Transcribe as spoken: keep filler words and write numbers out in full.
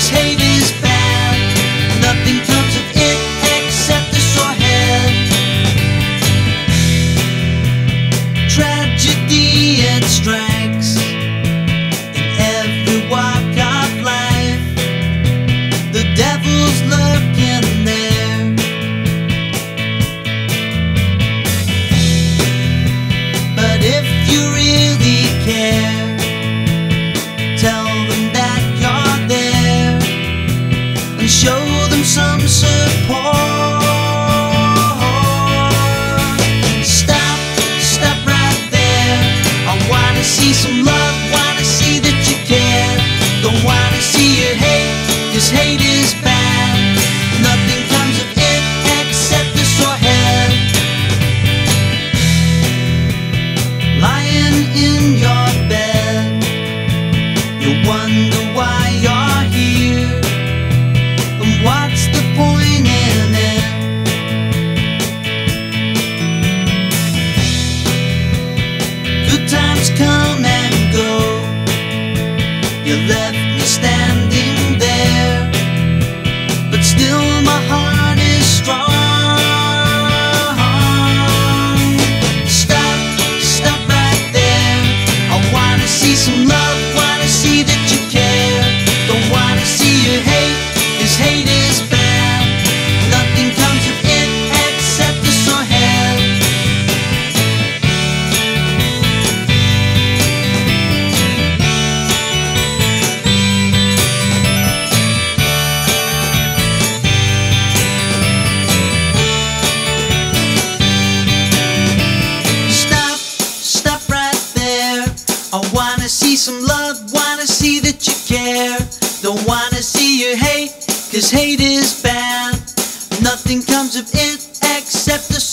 'cause hate is bad. Nothing comes of it except this or hell. Tragedy it strikes in every walk of life. The devil's lurking there. But if you really care, tell them that you're there and show them some support. Stop, stop right there. I wanna see some love, wanna see that you care. Don't wanna see you hate, 'cause hate is bad. Nothing comes of it except this or hell. Lying in your bed, you wonder why you're here, and what's the point in it? Good times come and go, you left me standing there, but still my heart is strong. Stop, stop right there. I wanna see some love, wanna see that you care. Don't wanna see you hate, 'cause hate is bad. Nothing comes of it except this or hell. Stop, stop right there. I wanna see some love, wanna see that you care. Don't wanna see you hate, 'cause hate is bad. Nothing comes of it except the